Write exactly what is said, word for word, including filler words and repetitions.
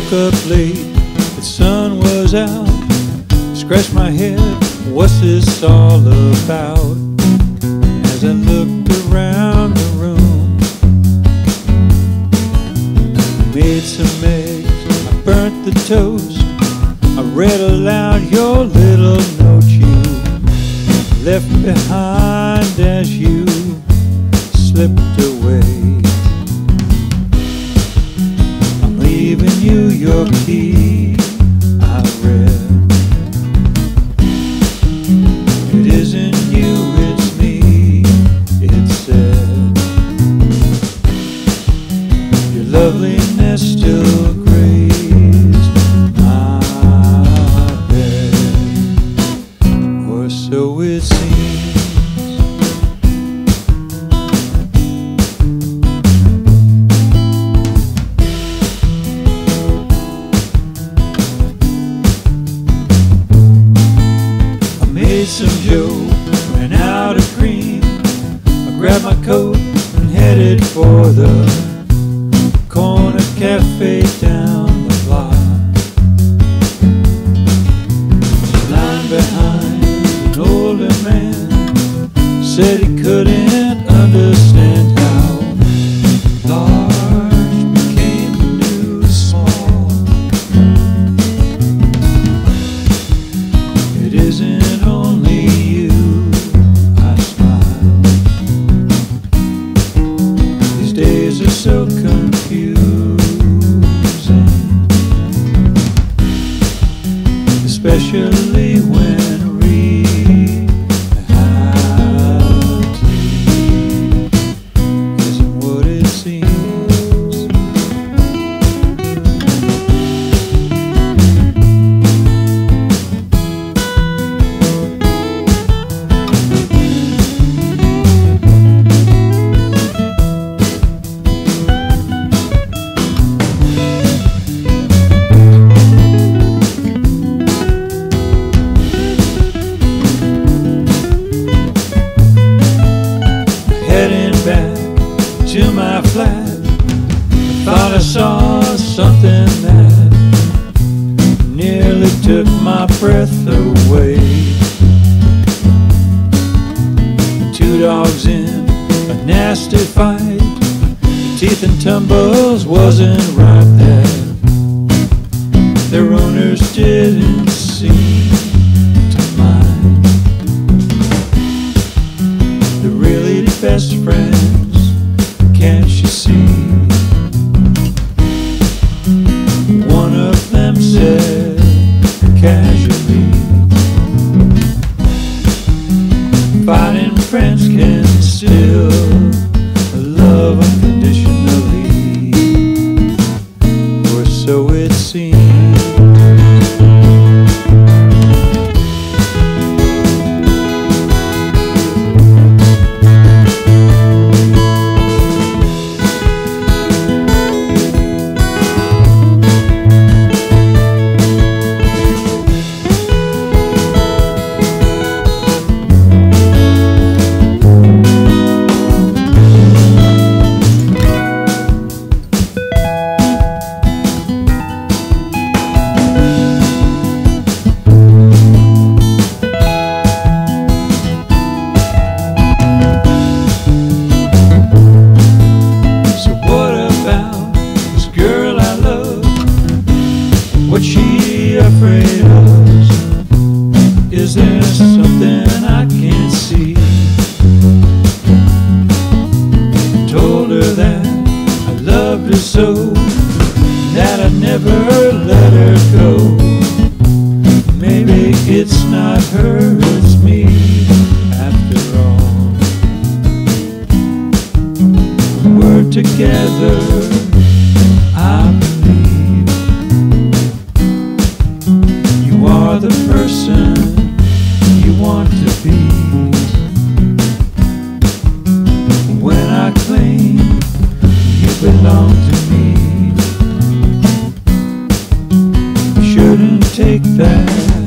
woke up late, the sun was out. Scratched my head, what's this all about? As I looked around the room, made some eggs, I burnt the toast. I read aloud your little note you left behind as you slipped away. I'm leaving you your key, I read. It isn't you, it's me, it said. Your loveliness still grays my bed, or so it seems. Made some joe, ran out of cream. I grabbed my coat and headed for the corner cafe down the block. Lying behind an older man, said he couldn't understand how large became the new small. It isn't only you, I smile. These days are so confusing, especially when reality isn't what it seems. Back to my flat, I thought I saw something that nearly took my breath away. Two dogs in a nasty fight, the teeth and tumbles wasn't right there. Their owners didn't seem to mind. They're really the best friends, can't you see? One of them said casually, fighting friends can still love unconditionally, or so it seems. What's she afraid of? Is there something I can't see? I told her that I loved her so, that I'd never let her go. Maybe it's not her, it's me, after all. We're together, I believe. You are the person you want to be. When I claim you belong to me, you shouldn't take that